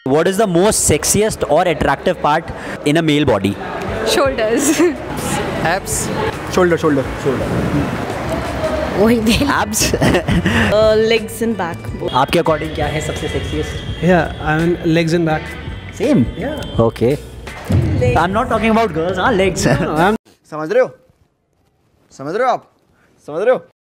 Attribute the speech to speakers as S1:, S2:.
S1: What is the most sexiest or attractive part in a male body?
S2: Shoulders.
S3: Abs. Shoulder.
S1: Abs.
S2: Legs and back.
S1: आपके according क्या है सबसे sexiest?
S3: Yeah, I mean legs and back.
S1: Same.
S3: Yeah.
S1: Okay. I'm not talking about girls, हाँ legs.
S3: समझ रहे हो आप? समझ रहे हो?